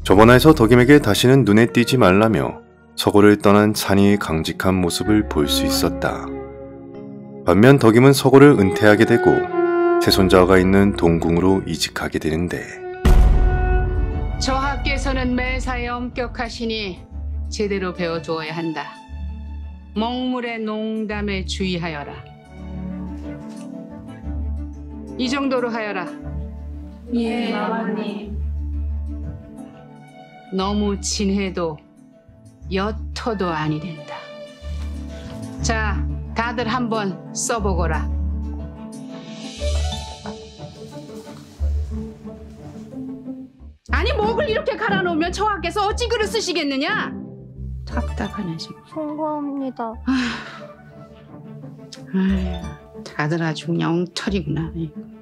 저번화에서 덕임에게 다시는 눈에 띄지 말라며 서고를 떠난 찬이의 강직한 모습을 볼 수 있었다. 반면 덕임은 서고를 은퇴하게 되고 세손자가 있는 동궁으로 이직하게 되는데, 저하께서는 매사에 엄격하시니 제대로 배워두어야 한다. 먹물의 농담에 주의하여라. 이 정도로 하여라. 예, 아버님. 너무 진해도 옅어도 아니 된다. 자, 다들 한번 써보거라. 아니, 목을 이렇게 갈아놓으면 저하께서 어찌 글을 쓰시겠느냐? 답답하네 지금. 송구합니다. 아휴, 다들 아주 그냥 엉터리구나.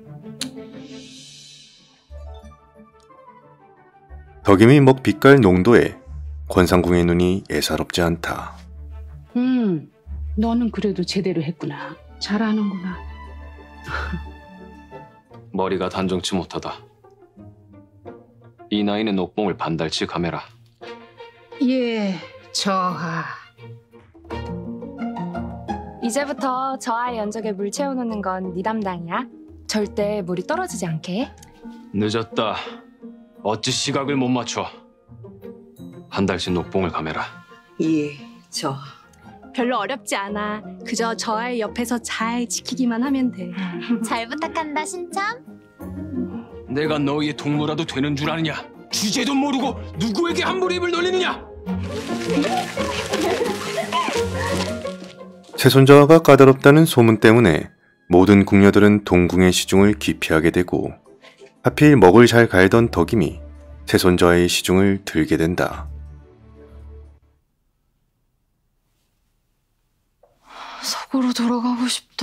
덕임이 먹 빛깔 농도에 권상궁의 눈이 예사롭지 않다. 너는 그래도 제대로 했구나. 잘하는구나. 머리가 단정치 못하다. 이 나이는 녹봉을 반달치 감해라. 예, 저하. 이제부터 저하의 연적에 물 채워놓는 건 네 담당이야. 절대 물이 떨어지지 않게. 늦었다. 어찌 시각을 못 맞춰. 한 달씩 녹봉을 감해라. 예, 저하. 별로 어렵지 않아. 그저 저하의 옆에서 잘 지키기만 하면 돼. 잘 부탁한다, 신참. 내가 너희의 동무라도 되는 줄 아느냐? 주제도 모르고 누구에게 함부로 입을 놀리느냐? 세손자가 까다롭다는 소문 때문에 모든 궁녀들은 동궁의 시중을 기피하게 되고, 하필 먹을 잘 갈던 덕임이 세손자의 시중을 들게 된다. 서구로 돌아가고 싶다.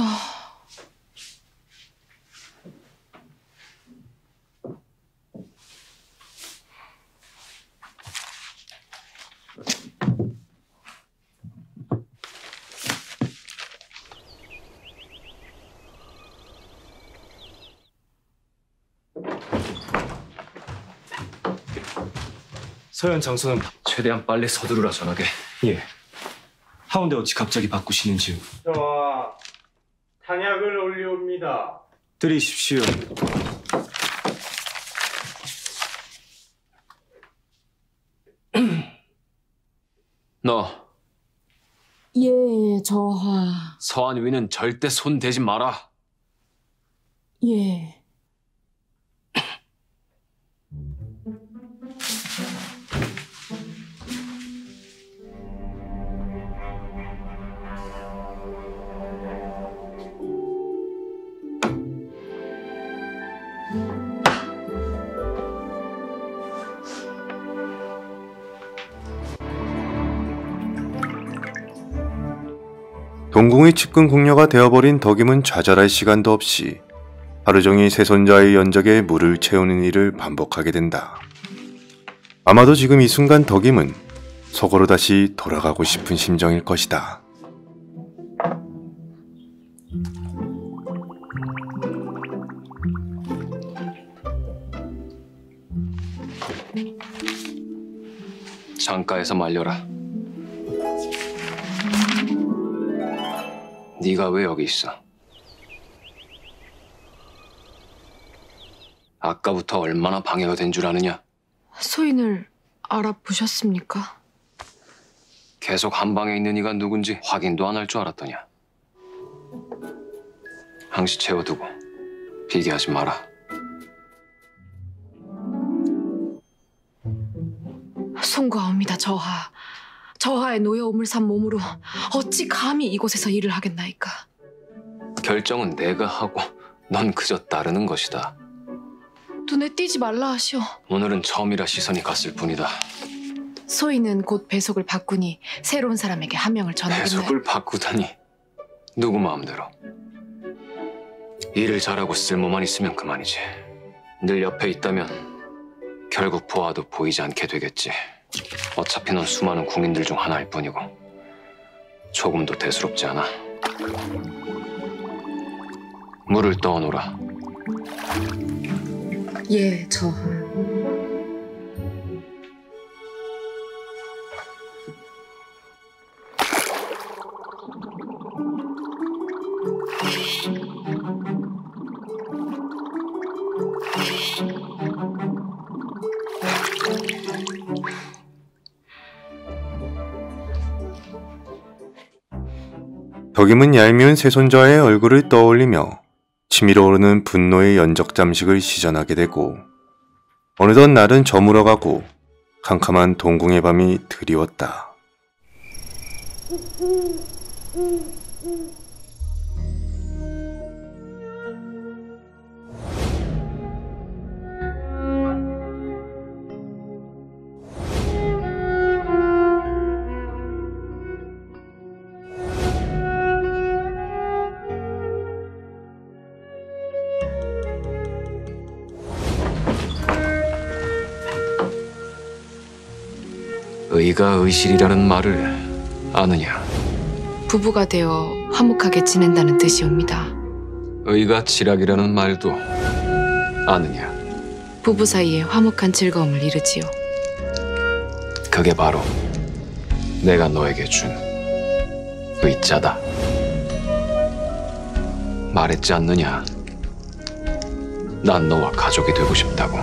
서현 장소는 최대한 빨리 서두르라 전하게. 예. 하운데 어찌 갑자기 바꾸시는지요? 저와 탄약을 올리옵니다. 들이십시오. 너 예, 저하. 서한 위는 절대 손 대지 마라. 예. 동궁의 측근 궁녀가 되어버린 덕임은 좌절할 시간도 없이 하루 종일 세손자의 연적에 물을 채우는 일을 반복하게 된다. 아마도 지금 이 순간 덕임은 서고로 다시 돌아가고 싶은 심정일 것이다. 창가에서 말려라. 네가 왜 여기 있어? 아까부터 얼마나 방해가 된 줄 아느냐? 소인을 알아보셨습니까? 계속 한 방에 있는 이가 누군지 확인도 안 할 줄 알았더냐? 항시 채워두고 비계하지 마라. 송구하옵니다, 저하. 저하의 노여 오물산 몸으로 어찌 감히 이곳에서 일을 하겠나이까. 결정은 내가 하고 넌 그저 따르는 것이다. 눈에 띄지 말라 하시오. 오늘은 처음이라 시선이 갔을 뿐이다. 소인은 곧 배속을 바꾸니 새로운 사람에게 한 명을 전하겠네. 배속을 바꾸다니. 누구 마음대로. 일을 잘하고 쓸모만 있으면 그만이지. 늘 옆에 있다면 결국 보아도 보이지 않게 되겠지. 어차피 넌 수많은 궁인들 중 하나일 뿐이고 조금도 대수롭지 않아. 물을 떠오노라. 예, 저하. 덕임은 얄미운 새손자의 얼굴을 떠올리며 치밀어 오르는 분노의 연적 잠식을 시전하게 되고 어느덧 날은 저물어가고 캄캄한 동궁의 밤이 드리웠다. 의가 의실이라는 말을 아느냐? 부부가 되어 화목하게 지낸다는 뜻이옵니다. 의가 칠학이라는 말도 아느냐? 부부 사이에 화목한 즐거움을 이루지요. 그게 바로 내가 너에게 준 의자다. 말했지 않느냐? 난 너와 가족이 되고 싶다고.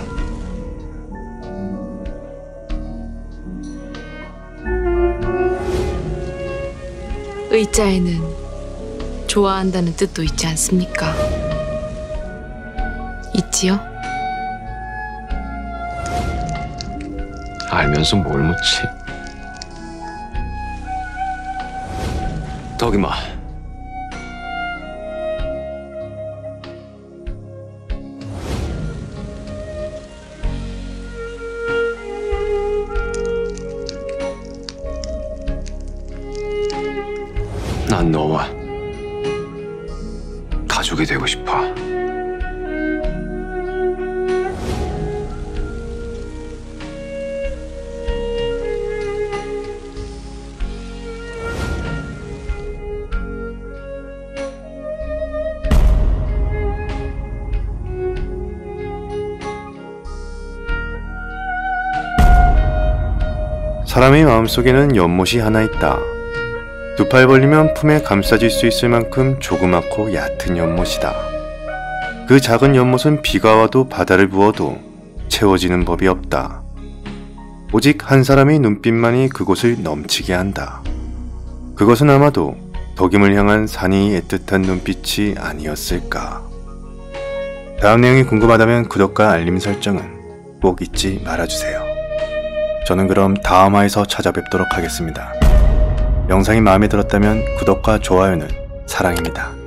의자에는 좋아한다는 뜻도 있지 않습니까? 있지요? 알면서 뭘 묻지? 덕임아, 난 너와 가족이 되고 싶어. 사람의 마음속에는 연못이 하나 있다. 두 팔 벌리면 품에 감싸질 수 있을 만큼 조그맣고 얕은 연못이다. 그 작은 연못은 비가 와도 바다를 부어도 채워지는 법이 없다. 오직 한 사람의 눈빛만이 그곳을 넘치게 한다. 그것은 아마도 덕임을 향한 산이 애틋한 눈빛이 아니었을까. 다음 내용이 궁금하다면 구독과 알림 설정은 꼭 잊지 말아주세요. 저는 그럼 다음 화에서 찾아뵙도록 하겠습니다. 영상이 마음에 들었다면 구독과 좋아요는 사랑입니다.